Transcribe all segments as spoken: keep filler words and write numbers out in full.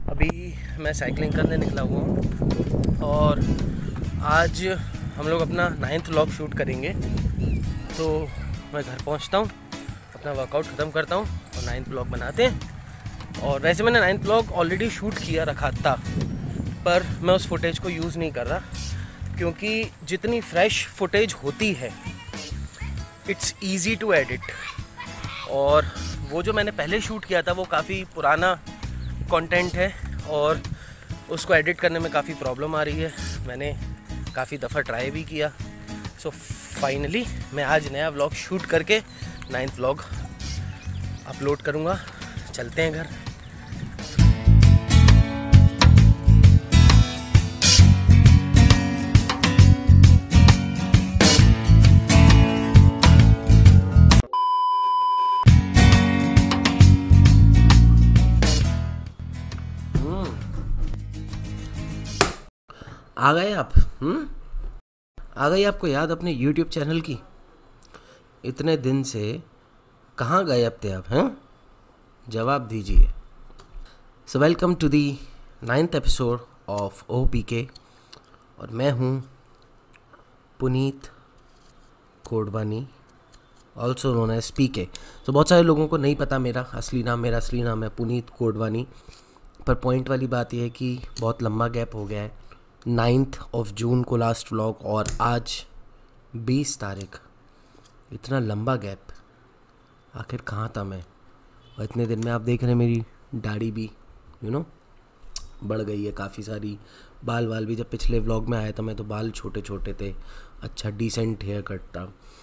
अभी मैं साइकिलिंग करने निकला हुआ हूँ और आज हम लोग अपना नाइन्थ व्लॉग शूट करेंगे। तो मैं घर पहुँचता हूँ, अपना वर्कआउट ख़त्म करता हूँ और नाइन्थ व्लॉग बनाते हैं। और वैसे मैंने नाइन्थ व्लॉग ऑलरेडी शूट किया रखा था, पर मैं उस फुटेज को यूज़ नहीं कर रहा क्योंकि जितनी फ्रेश फुटेज होती है इट्स ईज़ी टू एडिट। और वो जो मैंने पहले शूट किया था वो काफ़ी पुराना कंटेंट है और उसको एडिट करने में काफ़ी प्रॉब्लम आ रही है। मैंने काफ़ी दफ़ा ट्राई भी किया। सो फाइनली मैं आज नया व्लॉग शूट करके नाइन्थ व्लॉग अपलोड करूँगा। चलते हैं घर। आ गए आप? हम्म आ गई आपको याद अपने यूट्यूब चैनल की? इतने दिन से कहाँ गए अब थे आप? हैं, जवाब दीजिए। So welcome to the ninth episode of O P K और मैं हूँ Puneet Kodwani, also known as P K. तो बहुत सारे लोगों को नहीं पता मेरा असली नाम। मेरा असली नाम है पुनीत कोडवानी। पर पॉइंट वाली बात यह है कि बहुत लंबा गैप हो गया है। नाइन्थ ऑफ जून को लास्ट व्लॉग और आज बीस तारीख। इतना लंबा गैप, आखिर कहाँ था मैं? और इतने दिन में आप देख रहे हैं मेरी दाढ़ी भी यू नो बढ़ गई है काफ़ी सारी। बाल वाल भी, जब पिछले व्लॉग में आया था मैं तो बाल छोटे छोटे थे, अच्छा डिसेंट हेयर कट था।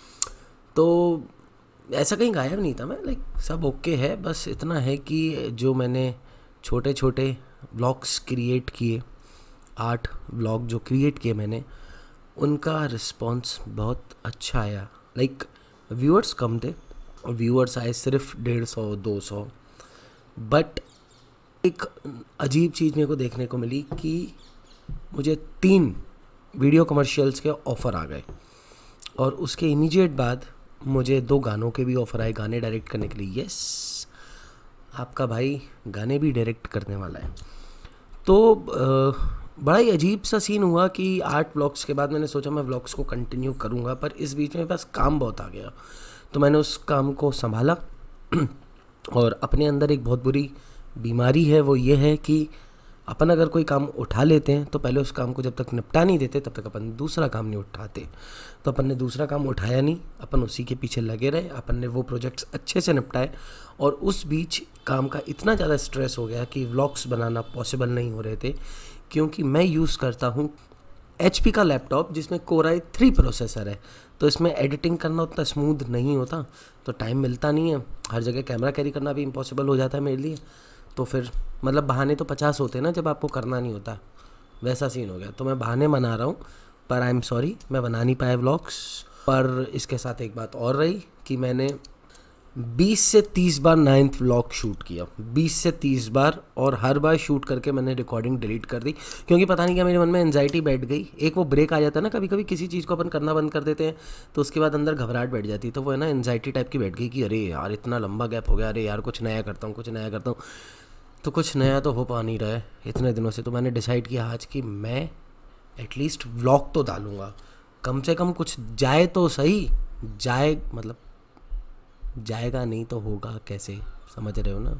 तो ऐसा कहीं गायब नहीं था मैं, लाइक सब ओके है। बस इतना है कि जो मैंने छोटे छोटे व्लॉग्स क्रिएट किए, आठ व्लॉग जो क्रिएट किए मैंने, उनका रिस्पॉन्स बहुत अच्छा आया। लाइक व्यूअर्स कम थे और व्यूअर्स आए सिर्फ डेढ़ सौ दो सौ। बट एक अजीब चीज़ मेरे को देखने को मिली कि मुझे तीन वीडियो कमर्शियल्स के ऑफ़र आ गए और उसके इमीडिएट बाद मुझे दो गानों के भी ऑफ़र आए, गाने डायरेक्ट करने के लिए। यस, आपका भाई गाने भी डायरेक्ट करने वाला है। तो आ, बड़ा ही अजीब सा सीन हुआ कि आठ व्लॉग्स के बाद मैंने सोचा मैं व्लॉग्स को कंटिन्यू करूँगा, पर इस बीच में बस काम बहुत आ गया। तो मैंने उस काम को संभाला और अपने अंदर एक बहुत बुरी बीमारी है, वो ये है कि अपन अगर कोई काम उठा लेते हैं तो पहले उस काम को जब तक निपटा नहीं देते तब तक अपन दूसरा काम नहीं उठाते। तो अपन ने दूसरा काम उठाया नहीं, अपन उसी के पीछे लगे रहे। अपन ने वो प्रोजेक्ट्स अच्छे से निपटाए और उस बीच काम का इतना ज़्यादा स्ट्रेस हो गया कि व्लॉग्स बनाना पॉसिबल नहीं हो रहे थे। क्योंकि मैं यूज़ करता हूँ एच पी का लैपटॉप जिसमें कोर आई थ्री प्रोसेसर है, तो इसमें एडिटिंग करना उतना स्मूथ नहीं होता, तो टाइम मिलता नहीं है। हर जगह कैमरा कैरी करना भी इम्पॉसिबल हो जाता है मेरे लिए। तो फिर मतलब बहाने तो पचास होते हैं ना जब आपको करना नहीं होता, वैसा सीन हो गया। तो मैं बहाने बना रहा हूँ, पर आई एम सॉरी मैं बना नहीं पाया व्लॉग्स। पर इसके साथ एक बात और रही कि मैंने बीस से तीस बार नाइन्थ व्लॉग शूट किया, बीस से तीस बार, और हर बार शूट करके मैंने रिकॉर्डिंग डिलीट कर दी क्योंकि पता नहीं क्या मेरे मन में एंजाइटी बैठ गई। एक वो ब्रेक आ जाता है ना, कभी कभी किसी चीज़ को अपन करना बंद कर देते हैं तो उसके बाद अंदर घबराहट बैठ जाती है। तो वो है ना एंजाइटी टाइप की बैठ गई कि अरे यार इतना लंबा गैप हो गया, अरे यार कुछ नया करता हूँ कुछ नया करता हूँ। तो कुछ नया तो हो पा नहीं रहा है इतने दिनों से। तो मैंने डिसाइड किया आज कि मैं एटलीस्ट व्लॉग तो डालूँगा, कम से कम कुछ जाए तो सही। जाए मतलब जाएगा नहीं तो होगा कैसे, समझ रहे हो ना?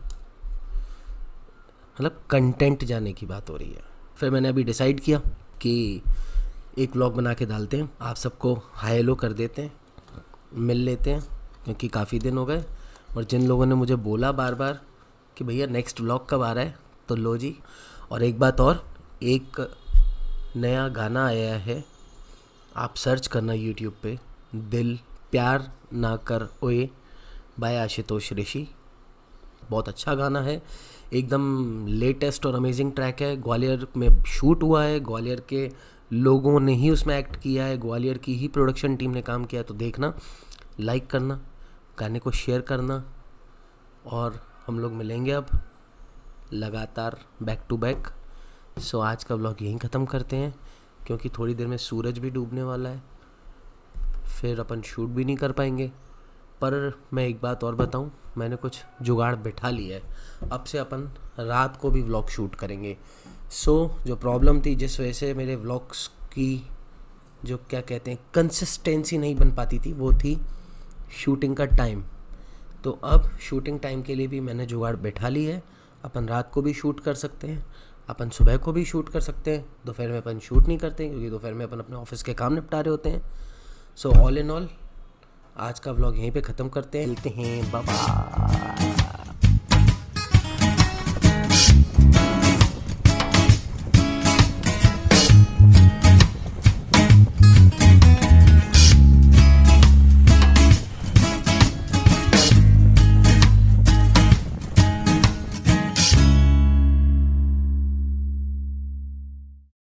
मतलब कंटेंट जाने की बात हो रही है। फिर मैंने अभी डिसाइड किया कि एक व्लॉग बना के डालते हैं, आप सबको हाय हेलो कर देते हैं, मिल लेते हैं क्योंकि काफ़ी दिन हो गए। और जिन लोगों ने मुझे बोला बार बार कि भैया नेक्स्ट व्लॉग कब आ रहा है, तो लो जी। और एक बात और, एक नया गाना आया है, आप सर्च करना यूट्यूब पे, दिल प्यार ना कर ओए बाय आशुतोष ऋषि। बहुत अच्छा गाना है, एकदम लेटेस्ट और अमेजिंग ट्रैक है। ग्वालियर में शूट हुआ है, ग्वालियर के लोगों ने ही उसमें एक्ट किया है, ग्वालियर की ही प्रोडक्शन टीम ने काम किया है। तो देखना, लाइक करना, गाने को शेयर करना, और हम लोग मिलेंगे अब लगातार बैक टू बैक। सो आज का व्लॉग यहीं ख़त्म करते हैं क्योंकि थोड़ी देर में सूरज भी डूबने वाला है, फिर अपन शूट भी नहीं कर पाएंगे। पर मैं एक बात और बताऊं, मैंने कुछ जुगाड़ बिठा लिया है। अब से अपन रात को भी व्लॉग शूट करेंगे। सो so, जो प्रॉब्लम थी जिस वजह से मेरे व्लॉग्स की जो क्या कहते हैं कंसिस्टेंसी नहीं बन पाती थी, वो थी शूटिंग का टाइम। तो अब शूटिंग टाइम के लिए भी मैंने जुगाड़ बैठा ली है। अपन रात को भी शूट कर सकते हैं, अपन सुबह को भी शूट कर सकते हैं। दोपहर में अपन शूट नहीं करते क्योंकि दोपहर में अपन अपने ऑफिस के काम निपटा रहे होते हैं। सो ऑल इन ऑल आज का व्लॉग यहीं पे ख़त्म करते हैं। मिलते हैं, बाय बाय।